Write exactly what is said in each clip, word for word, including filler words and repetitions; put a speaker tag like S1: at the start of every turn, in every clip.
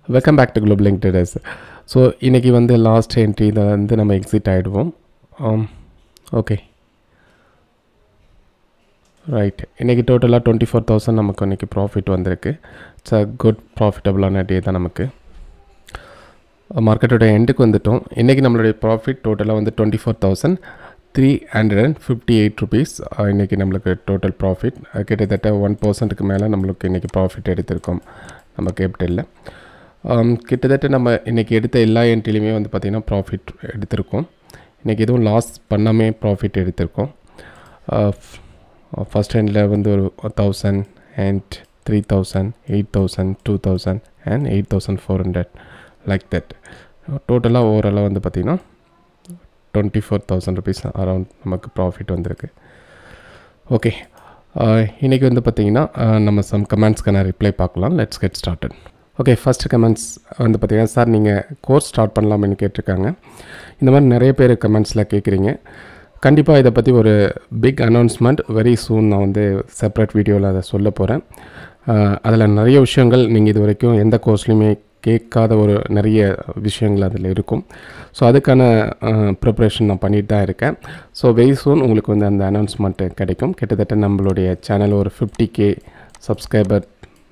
S1: Welcome back to Global Link Traders. So இன்றைக்கி வந்து last entry இதை வந்து நம்ம எக்ஸிட் ஆகிடுவோம். Okay right. இன்றைக்கி டோட்டலாக டுவெண்ட்டி ஃபோர் தௌசண்ட் நமக்கு இன்றைக்கி ப்ராஃபிட் வந்திருக்கு. இட்ஸ் அ குட் ப்ராஃபிட்டபுளான டே தான். நமக்கு மார்க்கெட்டோட எண்டுக்கு வந்துட்டோம். இன்றைக்கி நம்மளுடைய ப்ராஃபிட் டோட்டலாக வந்து twenty four thousand three hundred and fifty eight rupees இன்றைக்கி நம்மளுக்கு டோட்டல் ப்ராஃபிட். கிட்டத்தட்ட ஒன் பர்சன்ட்டுக்கு மேலே நம்மளுக்கு இன்றைக்கி ப்ராஃபிட் எடுத்திருக்கோம் நம்ம கேபிட்டலில். கிட்டத்தட்ட நம்ம இன்றைக்கி எடுத்த எல்லா என்ட்ரிலையுமே வந்து பார்த்திங்கன்னா ப்ராஃபிட் எடுத்திருக்கோம். இன்றைக்கி எதுவும் லாஸ் பண்ணாமே ப்ராஃபிட் எடுத்திருக்கோம். ஃபஸ்ட் ஹேண்டில் வந்து ஒரு thousand and three thousand eight thousand two thousand and eight thousand four hundred like that. டோட்டலாக ஓவராலாக வந்து பார்த்திங்கன்னா twenty four thousand rupees around நமக்கு ப்ராஃபிட் வந்திருக்கு. ஓகே, இன்றைக்கி வந்து பார்த்திங்கன்னா நம்ம சம் கமெண்ட்ஸ்க்கான ரிப்ளை பார்க்கலாம். Let's get started. Okay, first comments வந்து பார்த்திங்கன்னா, சார் நீங்கள் கோர்ஸ் ஸ்டார்ட் பண்ணலாம்னு கேட்டிருக்காங்க. இந்த மாதிரி நிறைய பேர் கமெண்ட்ஸில் கேட்குறீங்க. கண்டிப்பாக இதை பற்றி ஒரு பிக் அனௌன்ஸ்மெண்ட் வெரி சூன் நான் வந்து செப்பரேட் வீடியோவில் அதை சொல்ல போகிறேன். அதில் நிறைய விஷயங்கள் நீங்கள் இது வரைக்கும் எந்த கோர்ஸ்லையுமே கேட்காத ஒரு நிறைய விஷயங்கள் அதில் இருக்கும். ஸோ அதுக்கான ப்ரிப்ரேஷன் நான் பண்ணிட்டு தான் இருக்கேன். ஸோ வெரி சூன் உங்களுக்கு வந்து அந்த அனௌன்ஸ்மெண்ட்டு கிடைக்கும். கிட்டத்தட்ட நம்மளுடைய சேனல் ஒரு ஃபிஃப்டி கே சப்ஸ்கிரைபர்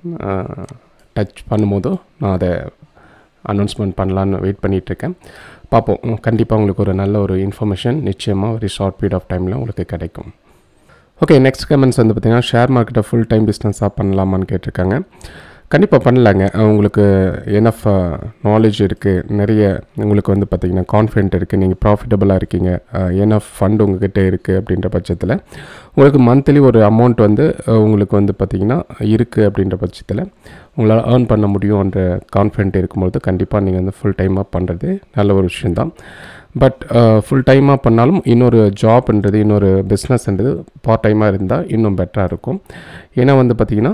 S1: டச் பண்ணும்போது நான் அதை அனௌன்ஸ்மெண்ட் பண்ணலான்னு வெயிட் பண்ணிகிட்ருக்கேன். பார்ப்போம். கண்டிப்பாக உங்களுக்கு ஒரு நல்ல ஒரு இன்ஃபர்மேஷன் நிச்சயமாக ஒரு ஷார்ட் பீரியட் ஆஃப் டைமில் உங்களுக்கு கிடைக்கும். ஓகே, நெக்ஸ்ட் கமெண்ட்ஸ் வந்து பார்த்திங்கன்னா, ஷேர் மார்க்கெட்டை ஃபுல் டைம் பிஸ்னஸாக பண்ணலாமான்னு கேட்டிருக்காங்க. கண்டிப்பாக பண்ணலாங்க. உங்களுக்கு எனஃப் நாலேஜ் இருக்குது, நிறைய உங்களுக்கு வந்து பார்த்திங்கன்னா கான்ஃபிடென்ட் இருக்குது, நீங்கள் ப்ராஃபிட்டபுளாக இருக்கீங்க, எனஃப் ஃபண்ட் உங்கள்கிட்ட இருக்குது அப்படின்ற பட்சத்தில் உங்களுக்கு மந்த்லி ஒரு அமௌண்ட் வந்து உங்களுக்கு வந்து பார்த்திங்கன்னா இருக்குது அப்படின்ற பட்சத்தில் உங்களால் ஏர்ன் பண்ண முடியும்ன்ற கான்ஃபிடென்ட் இருக்கும்போது கண்டிப்பாக நீங்கள் வந்து ஃபுல் டைமாக பண்ணுறது நல்ல ஒரு விஷயந்தான். பட் ஃபுல் டைமாக பண்ணாலும் இன்னொரு ஜாப்ன்றது இன்னொரு பிஸ்னஸ்ன்றது பார்ட் டைமாக இருந்தால் இன்னும் பெட்டராக இருக்கும். ஏன்னா வந்து பார்த்திங்கன்னா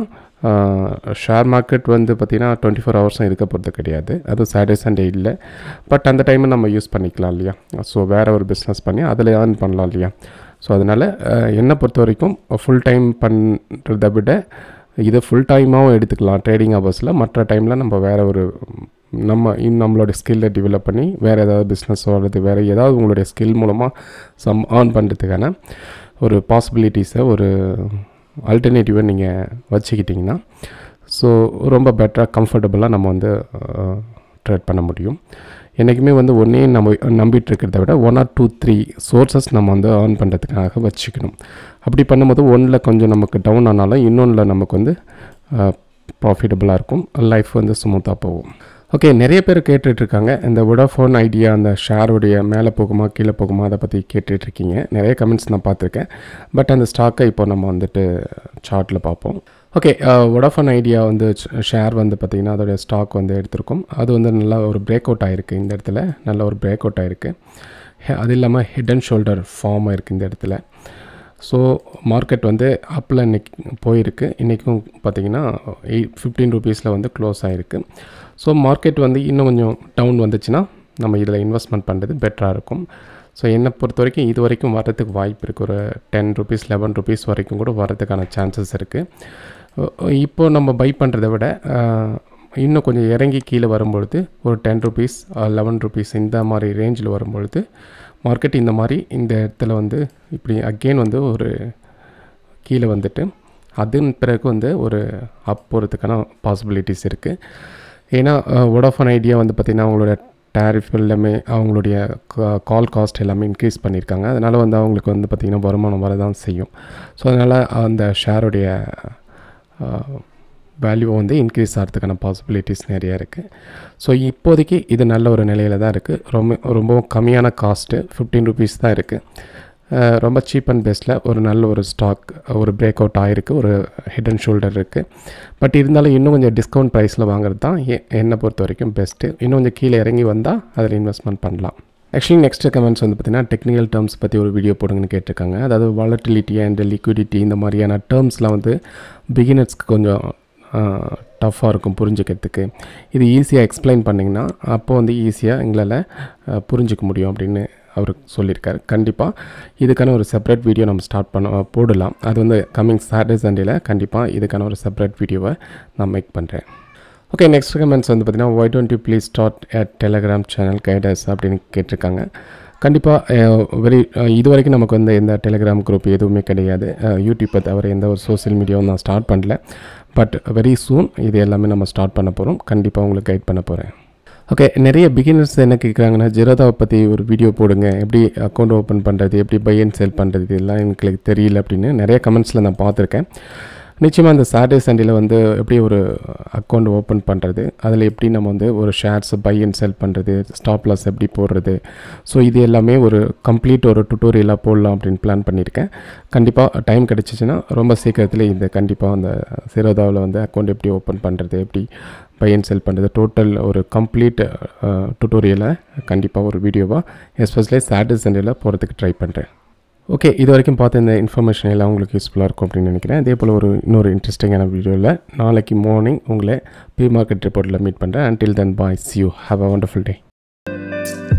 S1: ஷேர் மார்க்கெட் வந்து பார்த்திங்கன்னா டுவெண்ட்டி ஃபோர் ஹவர்ஸும் இருக்க போகிறது கிடையாது. அதுவும் சாட்டர்டே சண்டே இல்லை. பட் அந்த டைமை நம்ம யூஸ் பண்ணிக்கலாம் இல்லையா. ஸோ வேறு ஒரு பிஸ்னஸ் பண்ணி அதில் ஏர்ன் பண்ணலாம் இல்லையா. ஸோ அதனால் என்னை பொறுத்த வரைக்கும் ஃபுல் டைம் பண்ணுறதை விட இதை ஃபுல் டைமாகவும் எடுத்துக்கலாம் ட்ரேடிங் ஹவர்ஸில். மற்ற டைமில் நம்ம வேறு ஒரு நம்ம இன்னும் நம்மளோட ஸ்கில்லை டெவலப் பண்ணி வேறு ஏதாவது பிஸ்னஸ் வர்றது, வேறு ஏதாவது உங்களுடைய ஸ்கில் மூலமாக சம் ஏர்ன் பண்ணுறதுக்கான ஒரு பாசிபிலிட்டிஸை ஒரு ஆல்டர்னேட்டிவை நீங்கள் வச்சுக்கிட்டிங்கன்னா ஸோ ரொம்ப பெட்டராக கம்ஃபர்டபுளாக நம்ம வந்து ட்ரேட் பண்ண முடியும். என்றைக்குமே வந்து ஒன்றே நம்ம நம்பிட்டு இருக்கிறத விட one or two three sources நம்ம வந்து ஏர்ன் பண்ணுறதுக்காக வச்சுக்கணும். அப்படி பண்ணும்போது ஒன்றில் கொஞ்சம் நமக்கு டவுன் ஆனாலும் இன்னொன்றில் நமக்கு வந்து ப்ராஃபிட்டபுளாக இருக்கும், லைஃப் வந்து ஸ்மூத்தாக போகும். ஓகே, நிறைய பேர் கேட்டுட்ருக்காங்க இந்த வோடாஃபோன் ஐடியா அந்த ஷேருடைய மேலே போகுமா கீழே போகுமா அதை பற்றி கேட்டுட்ருக்கீங்க. நிறைய கமெண்ட்ஸ் நான் பார்த்துருக்கேன். பட் அந்த ஸ்டாக்கை இப்போ நம்ம வந்துட்டு சார்ட்டில் பார்ப்போம். ஓகே, வோடாஃபோன் ஐடியா வந்து ஷேர் வந்து பார்த்திங்கன்னா அதோடைய ஸ்டாக் வந்து எடுத்திருக்கோம். அது வந்து நல்லா ஒரு பிரேக் அவுட் ஆகிருக்கு. இந்த இடத்துல நல்ல ஒரு பிரேக் அவுட் ஆகிருக்கு. அது இல்லாமல் ஹெட் அண்ட் ஷோல்டர் ஃபார்ம் ஆகிருக்கு இந்த இடத்துல. ஸோ மார்க்கெட் வந்து அப்பில் இன்றைக்கி போயிருக்கு. இன்றைக்கும் பார்த்திங்கன்னா எயிட் ஃபிஃப்டீன் ருபீஸில் வந்து க்ளோஸ் ஆகிருக்கு. ஸோ மார்க்கெட் வந்து இன்னும் கொஞ்சம் டவுன் வந்துச்சுன்னா நம்ம இதில் இன்வெஸ்ட்மெண்ட் பண்ணுறது பெட்டராக இருக்கும். ஸோ என்னை பொறுத்த வரைக்கும் இது வரைக்கும் வரதுக்கு வாய்ப்பு இருக்குது. ஒரு டென் ருபீஸ் லெவன் ருபீஸ் வரைக்கும் கூட வரதுக்கான சான்சஸ் இருக்குது. இப்போது நம்ம பை பண்ணுறதை விட இன்னும் கொஞ்சம் இறங்கி கீழே வரும்பொழுது ஒரு டென் ருபீஸ் லெவன் ருபீஸ் இந்த மாதிரி ரேஞ்சில் வரும்பொழுது மார்க்கெட் இந்த மாதிரி இந்த இடத்துல வந்து இப்படி அகெயின் வந்து ஒரு கீழே வந்துட்டு அதன் பிறகு வந்து ஒரு அப் போகிறதுக்கான பாசிபிலிட்டிஸ் இருக்குது. ஏன்னா வோடாஃபோன் ஐடியா வந்து பார்த்திங்கன்னா அவங்களோட டேரிஃப் எல்லாமே அவங்களுடைய கால் காஸ்ட் எல்லாமே இன்க்ரீஸ் பண்ணியிருக்காங்க. அதனால் வந்து அவங்களுக்கு வந்து பார்த்திங்கன்னா வருமானம் வரதான் செய்யும். ஸோ அதனால் அந்த ஷேருடைய வேல்யூ வந்து இன்க்ரீஸ் ஆகிறதுக்கான பாசிபிலிட்டிஸ் நிறையா இருக்குது. ஸோ இப்போதைக்கு இது நல்ல ஒரு நிலையில் தான் இருக்குது. ரொம்ப ரொம்பவும் கம்மியான காஸ்ட்டு ஃபிஃப்டீன் ருபீஸ் தான் இருக்குது. ரொம்ப சீப் அண்ட் பெஸ்ட்டில் ஒரு நல்ல ஒரு ஸ்டாக் ஒரு பிரேக் அவுட் ஆகிருக்கு. ஒரு ஹெட் அண்ட் ஷோல்டர் இருக்குது. பட் இருந்தாலும் இன்னும் கொஞ்சம் டிஸ்கவுண்ட் ப்ரைஸில் வாங்குறது தான் என்னை பொறுத்த வரைக்கும் பெஸ்ட்டு. இன்னும் கொஞ்சம் கீழே இறங்கி வந்தால் அதில் இன்வெஸ்ட்மெண்ட் பண்ணலாம். ஆக்சுவலி நெக்ஸ்ட் கமெண்ட்ஸ் வந்து பார்த்திங்கன்னா டெக்னிக்கல் டேர்ம்ஸ் பற்றி ஒரு வீடியோ போடுங்கன்னு கேட்டிருக்காங்க. அதாவது வாலட்டிலிட்டி அண்ட் லிக்விடிட்டி இந்த மாதிரியான டேர்ம்ஸ்லாம் வந்து பிகினர்ஸ்க்கு கொஞ்சம் டஃப்பாக இருக்கும் புரிஞ்சுக்கிறதுக்கு. இது ஈஸியாக எக்ஸ்பிளைன் பண்ணிங்கன்னா அப்போ வந்து ஈஸியாக எங்களால் புரிஞ்சிக்க முடியும் அப்படின்னு அவர் சொல்லியிருக்காரு. கண்டிப்பாக இதுக்கான ஒரு செப்பரேட் வீடியோ நம்ம ஸ்டார்ட் பண்ண போடலாம். அது வந்து கம்மிங் சாட்டர்டே சண்டேயில் கண்டிப்பாக இதுக்கான ஒரு செப்பரேட் வீடியோவை நான் மேக் பண்ணுறேன். ஓகே, நெக்ஸ்ட் கமெண்ட்ஸ் வந்து பார்த்தீங்கன்னா, why don't you please start a Telegram channel guides அப்படின்னு கேட்டிருக்காங்க. கண்டிப்பாக வெரி இது வரைக்கும் நமக்கு வந்து எந்த டெலிகிராம் குரூப் எதுவுமே கிடையாது. யூடியூப்பை தவிர எந்த ஒரு சோஷியல் மீடியாவும் நான் ஸ்டார்ட் பண்ணல. பட் வெரி சூன் இது எல்லாமே நம்ம ஸ்டார்ட் பண்ண போகிறோம். கண்டிப்பாக உங்களுக்கு கைட் பண்ண போகிறேன். ஓகே, நிறைய பிகினர்ஸ் என்ன கேட்குறாங்கன்னா, ஜிரோதாவை பற்றி ஒரு வீடியோ போடுங்க, எப்படி அக்கௌண்ட் ஓப்பன் பண்ணுறது, எப்படி பை அண்ட் செல் பண்ணுறது, இதெல்லாம் எனக்கு தெரியல அப்படின்னு நிறைய கமெண்ட்ஸில் நான் பார்த்துருக்கேன். நிச்சயமாக இந்த சாட்டர்டே சண்டேல வந்து எப்படி ஒரு அக்கௌண்ட் ஓப்பன் பண்ணுறது, அதில் எப்படி நம்ம வந்து ஒரு ஷேர்ஸ் பை அண்ட் செல் பண்ணுறது, ஸ்டாப் லாஸ் எப்படி போடுறது, ஸோ இது எல்லாமே ஒரு கம்ப்ளீட் ஒரு டுட்டோரியலாக போடலாம் அப்படின்னு பிளான் பண்ணியிருக்கேன். கண்டிப்பாக டைம் கிடச்சிச்சின்னா ரொம்ப சீக்கிரத்தில் இந்த கண்டிப்பாக அந்த ஜிரோதாவில் வந்து அக்கௌண்ட் எப்படி ஓப்பன் பண்ணுறது, எப்படி பை அண்ட் செல் பண்ணுறது, டோட்டல் ஒரு கம்ப்ளீட் டுட்டோரியலை கண்டிப்பாக ஒரு வீடியோவாக எஸ்பெஷலி சாட்டர்டே சண்டேல போகிறதுக்கு ட்ரை பண்ணுறேன். ஓகே, இது வரைக்கும் பார்த்த இந்த இன்ஃபர்மேஷன் எல்லாம் உங்களுக்கு யூஸ்ஃபுல்லாக இருக்கும் அப்படின்னு நினைக்கிறேன். அதே போல் ஒரு இன்னொரு இன்ட்ரெஸ்டிங்கான வீடியோவில் நாளைக்கு மார்னிங் உங்களை ப்ரீ மார்க்கெட் ரிப்போர்ட்டில் மீட் பண்ணுறேன். Until then bye, see you, have a wonderful day.